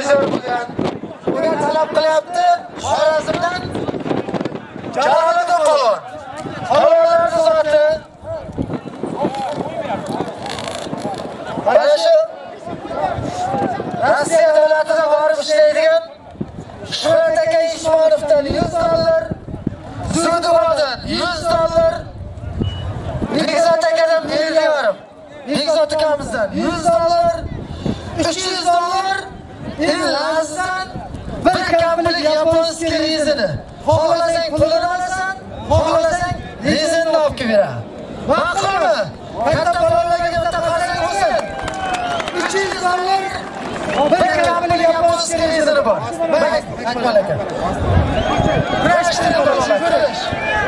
televizor bo'lgan. Bunga talab qilyapti Xorazmdan Jaloliddin polvon. Polvonlar zoti. Mana shu Rossiya davlatida borib ishlaydigan Shuhrat aka Ishmonovdan $100, Zuduvodan $100, Bekzod akadan berganim. Bekzod akamizdan $100, $300 Lazdan bir kamlik yaponskiy rezini. Xohlasang pulini olasan, xohlasang rezinni olib kelib beraman. Ma'qulmi? Katta polvonlarga bitta qarsak bo'lsin. $300 bir kamlik yaponskiy rezini bor. Bak, Akmal aka. Kurashishni bilaman, kurash.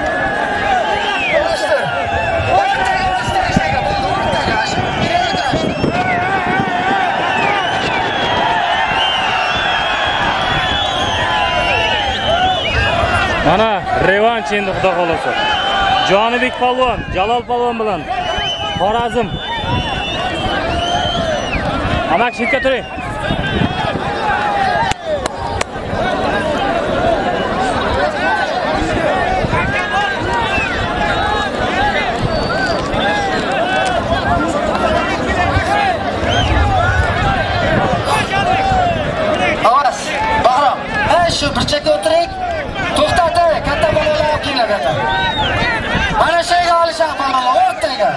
Mana revanch endi xudo xolasa. Jonibek polvon, Jalol polvon bilan Xorazm. Amak shitga turing. Awas, Bahrom. Shu bir chekka o'tiring. To'xtadi, katta bolalar olib keladi. Mana shayga olishaq bolalar o'rtaga.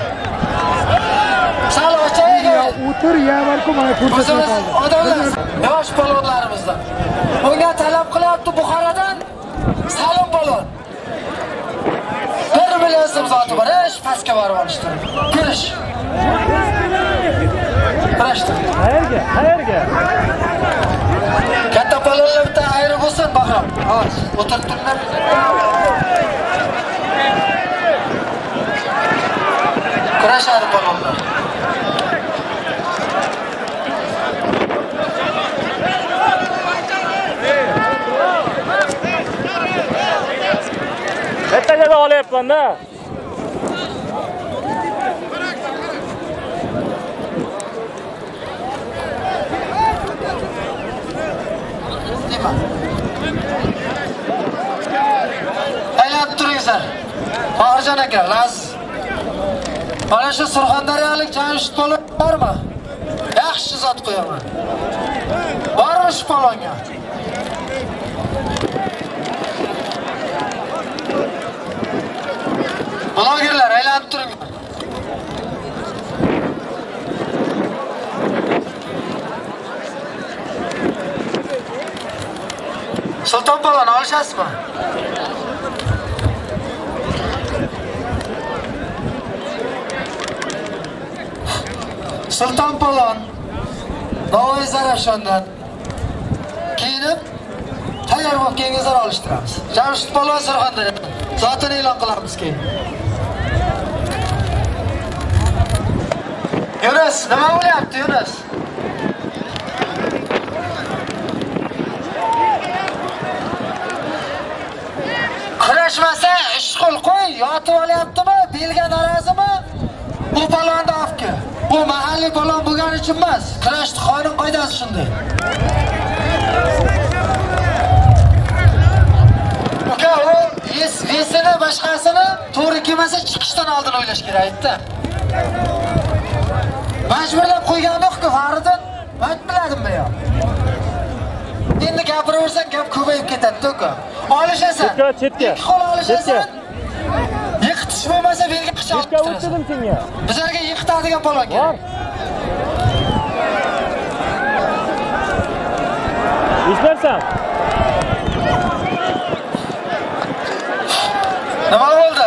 Salochaga o'tir ya, balki mana ko'rsatib qoldi. Odamlar, yosh polvonlarimizdan. Bunga talab qilyapti Buxorodan Salom polvon. 1 million so'm zoti bor, pastga borib olishdi. Kirish. Qarashdi. Qayerga? Katta polvonlar bitta ayri bo'lsin, Bahrom. Hozir o'tirib turinglar. Kurashadi polvonlar. Bitta joyda olyapman-da. Aylanib turingizlar. Xo'jajon aka, Laz. Mana shu Surxondaryolik Jamshid polvon bormi? Yaxshi zot qo'yaman. Bormi shu polvonga? Blogerlar aylanib turinglar. Sulton polvon olishasizmi? Sulton polvon Navoiy Zarafshondan kiyinib tayyor bo'lib kelingizlar olishtiramiz. Jamshid polvon Surxondaryo zotini e'lon qilamiz keyin. Yunus, nima bo'lyapti Yunus? Kurashmasa ishqul qo'y, yotib olyaptimi, belga norozimi? Bu polvonni olib bu mahalliy polvon bo'lgani uchun emas, kurashni qonun qoidasi shunday. Uka, u vesini boshqasini to'g'ri kelmasa chiqishdan oldin o'ylash kerak aytdi. Majburlab qo'ygani yo'q-ku, Faridin. Men biladimmi yo? Endi gapiraversang gap ko'payib ketadi, uka. Olishasan. Chetga. Qo'l olishasan. Yiqitish bo'lmasa belga qicha olib turasan. Chetga o'tdim senga. Bizlarga yiqitadigan polvon kerak. Ishlarsan. Nima bo'ldi?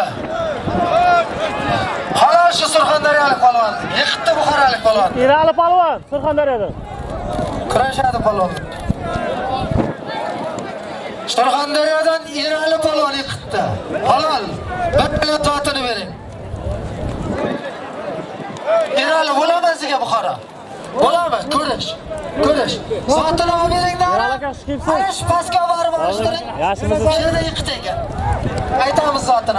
Halol shu Surxondaryolik polvon. Yiqitdi Buxorolik polvon. Irali polvon Surxondaryodan. Kurashadi polvon. Surxondaryodan Irali polvon yiqitdi. Halol. Bir million totini bering. Irali bo'laman sizga Buxoro. Bo'laman, ko'rish. Zotini olib beringlar. Ana shu pastga borib olishtiring. Yaxshimisiz? Yerda yiqit ekan. Aytamiz zotini.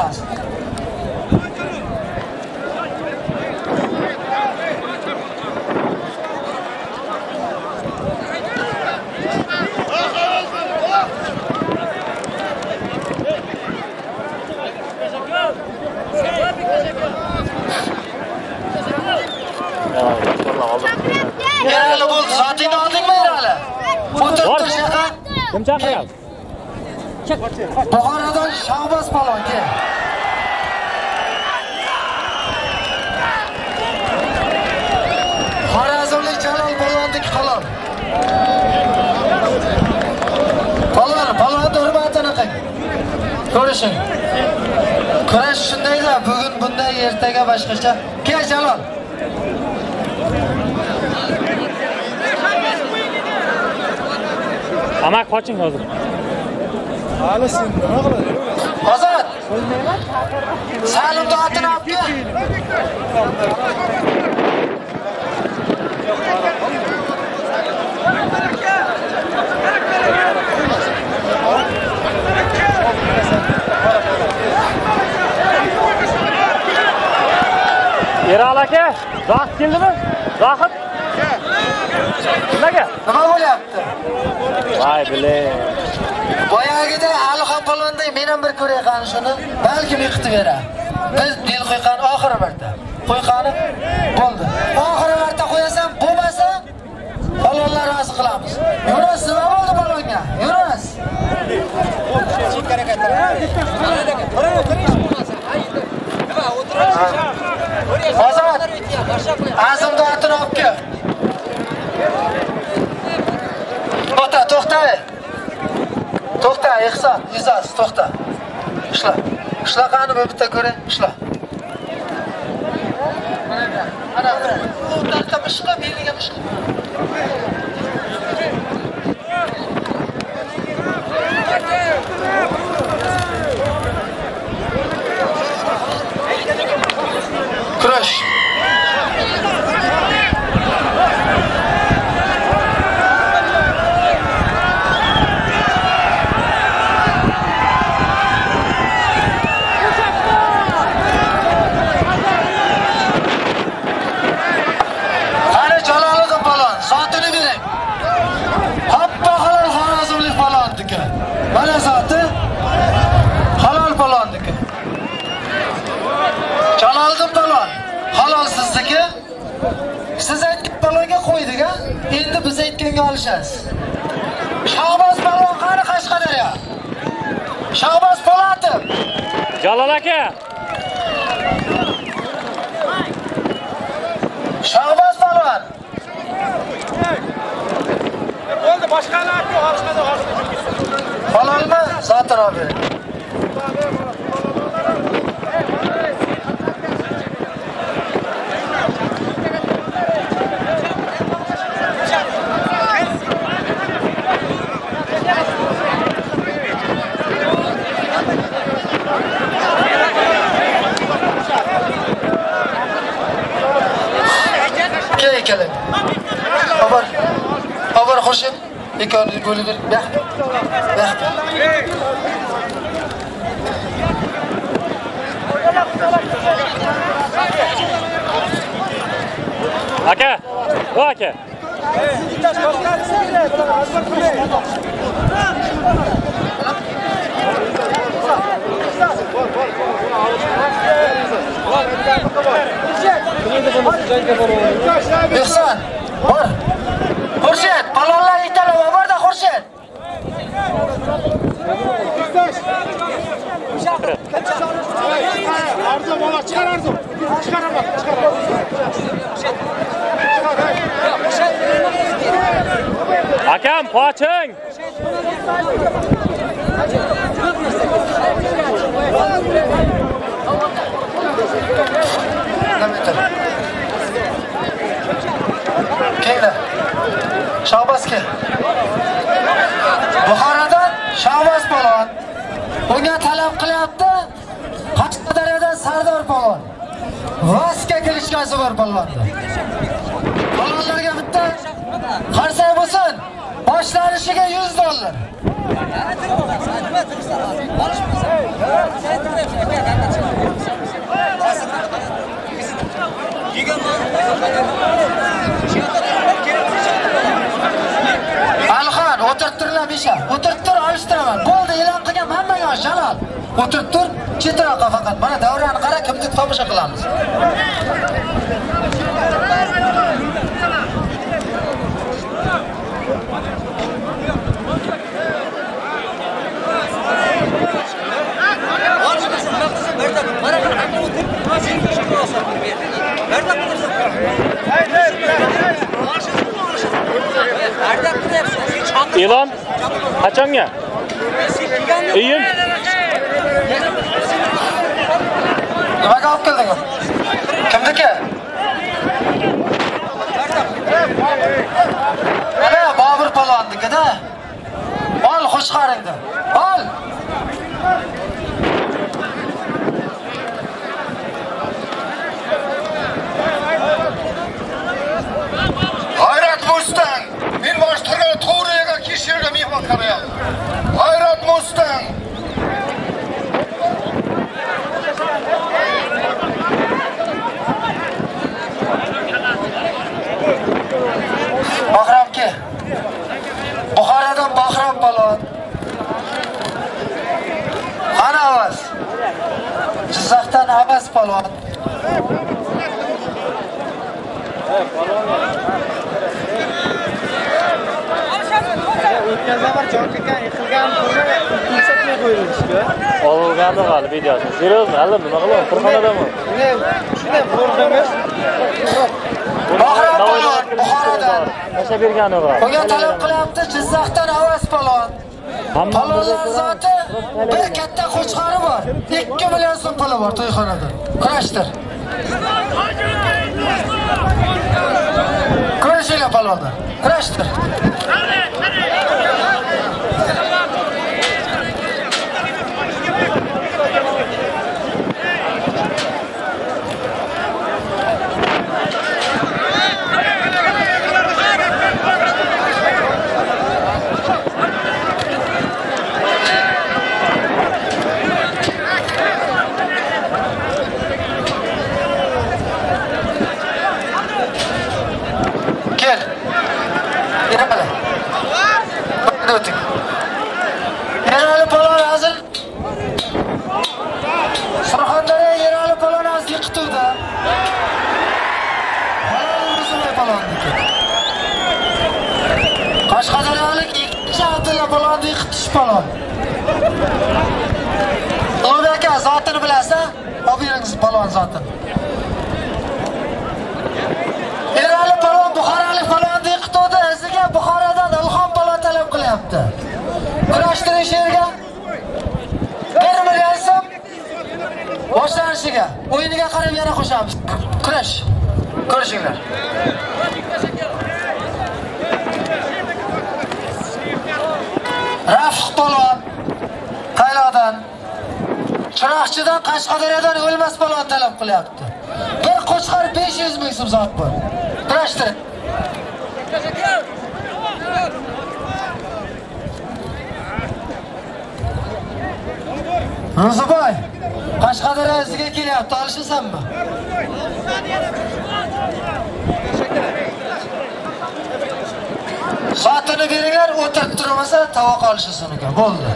Kim chaqiryapti? Buxorodan Shahboz palon kel. Xorazmlik Jalol palondik halol. Palon hurmatini qil. Ko'rishing. Kurash shundayda, bugun bunday, ertaga boshqacha. Kel Jalol. Amak qoching hozir. Hali sen nima qiladi? Ozod. Salimni otini olib kel. Eral aka, Zohid keldimi? Zohid. Nimaga? Nima bo'lyapti? Voy bile. Boyagida Alixon palonday men ham bir ko'ray qani shuni. Balkim yiqitib berar. Biz dil qo'ygan oxiri marta. Qo'yqani bo'ldi. Oxiri marta qo'yasan, bo'lmasa palonlar rozi qilamiz. Yunus nima bo'ldi palonga? Yunus. Ozod. Azimni otini olib kel. To'xta. To'xta, Ihson, Izaz, to'xta. Ishla. Ishlaqani bu bitta ko'ray, ishla. Ana, bu tarafga mishqa, beliga mishqa. Kurash. Mana zoti halol palonniki. Jaloliddin palon halol sizniki. Siz aytgan palonga qo'ydik-a? Endi biz aytganga olishasiz. Shahboz palon qani Qashqadaryo? Shahboz Po'latov. Jalol aka. Shahboz palon. Bo'ldi, boshqalar yo'q, olishmadi. Halolmi? Zotir abi. Keling. Xabar Xurshid. Ikkovini bo'lib ber. Aka, o aka. Ihson, bor. Xurshid, palonlar italab borda Xurshid. Arzu bola chiqar Arzu. Chiqar. Akam, qoching. Keldi. Shahboz kel. Buxorodan Shahboz palon. Unga talab qilyapti. Qashqadaryodan Sardor palon. Vasga kirishgasi bor palonda. Palonlarga bitta qarsak bo'lsin. Boshlanishiga $100. Alixon, o'tirib turlar Misha. O'tirib tur, olishtiraman. Bo'ldi, e'lon qilgan hammaga Jalol. O'tirib tur, chetroqqa faqat. Mana davrani qara, kimni tomosha qilamiz. E'lon qachonga? Iyun. Nimaga olib keldingiz? Kimniki? Mana Bobur palvonniki-da. Ol Qo'chqaringni. Ol. G'ayrat Mustang. Men boshqaga to'g'riga kishirga mehmon qilyapman. G'ayrat Mustang. Bahramki. Buxorodan Bahram palvon. Qani Avaz. Jizzaxdan Avaz palvon. O'tgan safar Jontekan yiqilgan pulni ko'rsatmay qo'yilishga. Olgandi g'alib videosi. Seryozni, allim nima qilaman? Qirxonadami? Shunday bo'ldimiz. Bahram palvon Buxorodan. Nasha bergani bor. Bunga talab qilyapti Jizzaxdan Avaz palvon. Palvonlar zoti bir katta qo'chqari bor. 2 million so'm puli bor to'yxonada. Kurashdir. Kurashinglar palvonlar. Kurashdir. Gel. Yerale. Ötük. Yerale palon hazır. Surxondaryo Yerale palon hazır yiqituvdi. Palonimizni palonniki. Qashqadaryolik ikkinchi Abdulla palonni yiqitish palon. Ulug' aka zotini bilasa, olib beringiz palon zotini. Erali palon Buxorolik palonni yiqituvdi. Iziga Buxorodan Ilhom palon talab qilyapti. Kurashtirish yerga 1 million so'm boshlanishiga. O'yiniga qarab yana qo'shamiz. Kurash. Ko'rishinglar. Rafiq palon Qayloqdan, Chiroqchidan, Qashqadaryodan o'lmas palon talab qilyapti. Bir qo'chqar 500 ming so'm zot bor. Kurashtir. Ro'ziboy, Qashqadaryoga kelyapti, olishasanmi? Zotini beringlar, o'tirib turmasa tovoq olishasan ekan. Bo'ldi.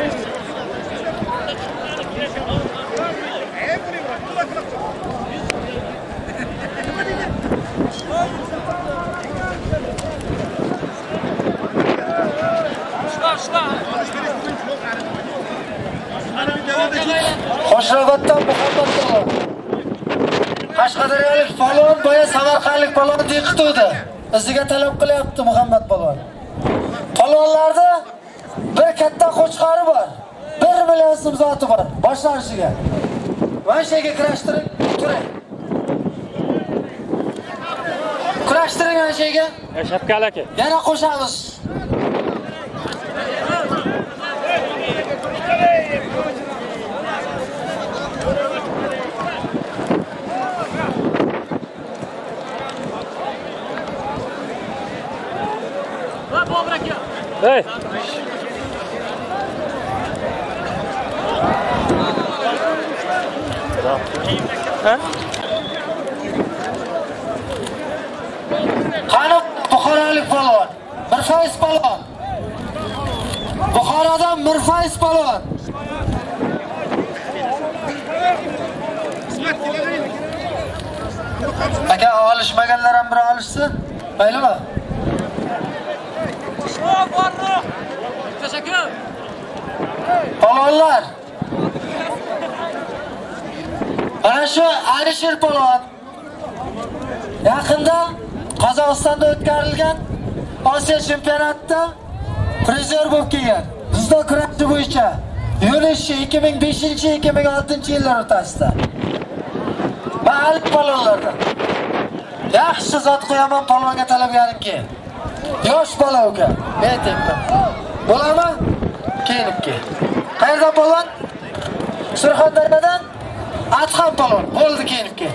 Qo'shroboddan Muhammad palon. Qashqadaryolik palon boya Samarqandlik palonni yiqituvdi. Iziga talab qilyapti Muhammad palon. Palonlarda bir katta qo'chqari bor. 1 million so'm zoti bor. Boshlanishiga. Mana shu yerga kurashtiring, turing. Kurashtiring mana shu yerga. Shapkali aka. Yana qo'shamiz. Hey. Ha? Qani Buxorolik palon, Mirfayz palon. Buxorodan Mirfayz palon. Aka olishmaganlar ham bir olishsin. Maylimi? Teşekkür. Palonlar. Ana shu Alisher palon. Yaqinda Qozog'istonda o'tkazilgan Osiyo chempionatida Prizer bo'lib kelgan. Bizda kurashi bo'yicha yo'lishi 2005-2006 yillar o'rtasida. Mahalliy palonlardan. Yaxshi zot qo'yaman palonga talabgarimki. Yosh bola uka. Aytayman. Bo'ladimi? Kelib kel. Qayerdan palon? Surxondaryodan Atxon palon. Bo'ldi kelib kel.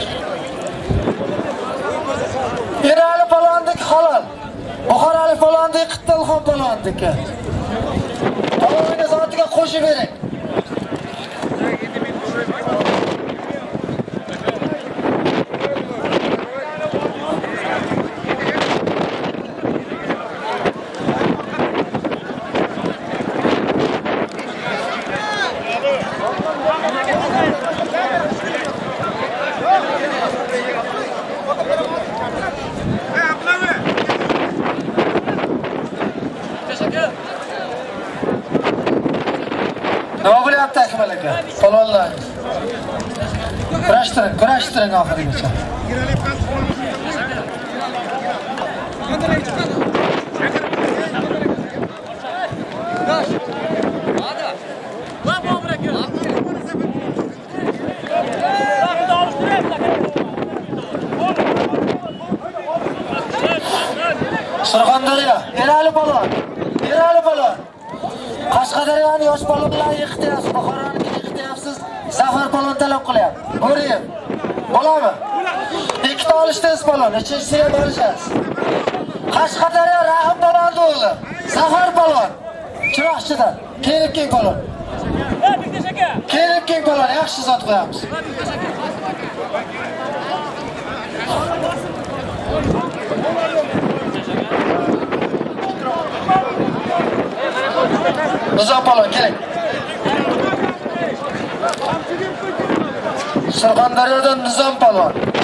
Erali palondik halol. Buxorolik palondik Qittilxon palondik. Palonga zotiga qo'shib bering. Nima bo'lyapti Akmal aka? Palonlar. Kurashtiring oxirigacha. Surxondaryo, Erali palon. Qashqadaryoning yosh palonlarini yiqityapsiz, Buxoronikini yiqityapsiz. Zafar palon talab qilyapti. Ko'ring. Bo'ladimi? Ikkita olishdingiz palon, uchinchisiga ham olishasiz. Qashqadaryo Rahim palonni o'g'li. Zafar palon. Chiroqchidan. Kelib keng palon. Kelib keng palon, yaxshi zot qo'yamiz. Nizom palon kerak. Surxondaryodan Nizom palon.